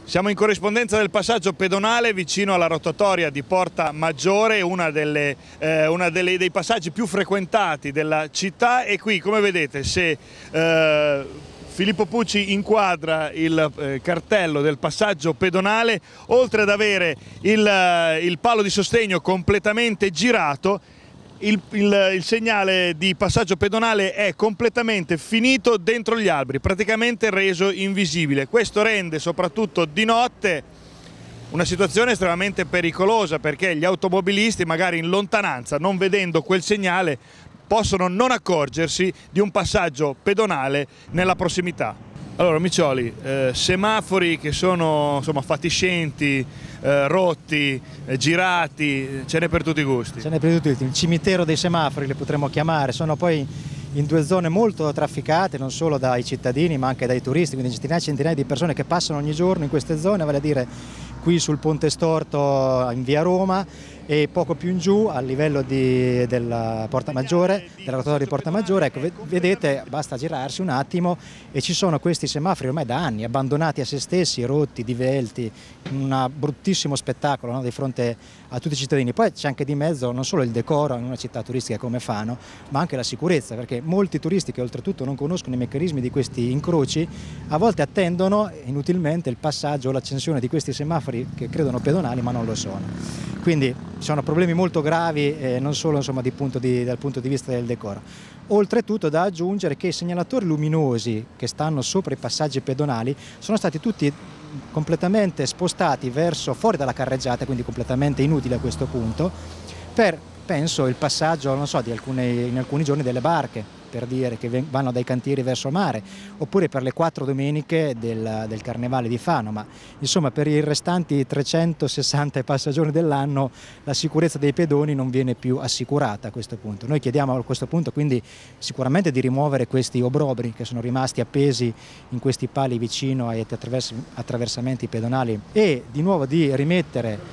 Siamo in corrispondenza del passaggio pedonale vicino alla rotatoria di Porta Maggiore, dei passaggi più frequentati della città, e qui, come vedete, se Filippo Pucci inquadra il cartello del passaggio pedonale, oltre ad avere il palo di sostegno completamente girato, il segnale di passaggio pedonale è completamente finito dentro gli alberi, praticamente reso invisibile. Questo rende soprattutto di notte una situazione estremamente pericolosa, perché gli automobilisti magari in lontananza, non vedendo quel segnale, possono non accorgersi di un passaggio pedonale nella prossimità. Allora Miccioli, semafori che sono insomma fatiscenti, rotti, girati, ce n'è per tutti i gusti. Ce n'è per tutti i gusti, il cimitero dei semafori le potremmo chiamare, sono poi in due zone molto trafficate, non solo dai cittadini ma anche dai turisti, quindi centinaia e centinaia di persone che passano ogni giorno in queste zone, vale a dire qui sul Ponte Storto in via Roma e poco più in giù a livello della Porta Maggiore, della rotatoria di Porta Maggiore. Ecco, vedete, basta girarsi un attimo e ci sono questi semafori ormai da anni, abbandonati a se stessi, rotti, divelti, un bruttissimo spettacolo, no, di fronte a tutti i cittadini. Poi c'è anche di mezzo non solo il decoro in una città turistica come Fano, ma anche la sicurezza, perché molti turisti che oltretutto non conoscono i meccanismi di questi incroci, a volte attendono inutilmente il passaggio o l'accensione di questi semafori che credono pedonali ma non lo sono. Quindi ci sono problemi molto gravi, non solo insomma, dal punto di vista del decoro. Oltretutto da aggiungere che i segnalatori luminosi che stanno sopra i passaggi pedonali sono stati tutti completamente spostati verso fuori dalla carreggiata, quindi completamente inutili a questo punto, per, penso, il passaggio, non so, in alcuni giorni delle barche, per dire, che vanno dai cantieri verso mare, oppure per le 4 domeniche del Carnevale di Fano, ma insomma per i restanti 360 passagiorni dell'anno la sicurezza dei pedoni non viene più assicurata a questo punto. Noi chiediamo a questo punto quindi sicuramente di rimuovere questi obrobri che sono rimasti appesi in questi pali vicino ai attraversamenti pedonali e di nuovo di rimettere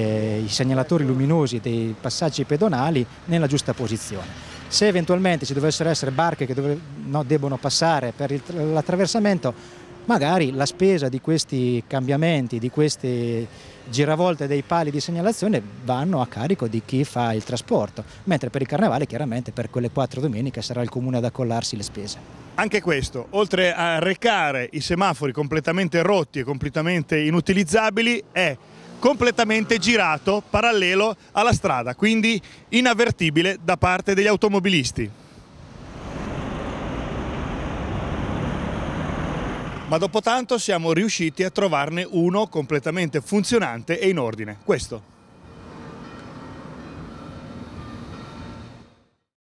i segnalatori luminosi dei passaggi pedonali nella giusta posizione. Se eventualmente ci dovessero essere barche che debbono passare per l'attraversamento, magari la spesa di questi cambiamenti, di queste giravolte dei pali di segnalazione vanno a carico di chi fa il trasporto, mentre per il Carnevale chiaramente per quelle 4 domeniche sarà il comune ad accollarsi le spese. Anche questo, oltre a recare i semafori completamente rotti e completamente inutilizzabili, è completamente girato parallelo alla strada, quindi inavvertibile da parte degli automobilisti. Ma dopo tanto siamo riusciti a trovarne uno completamente funzionante e in ordine, questo.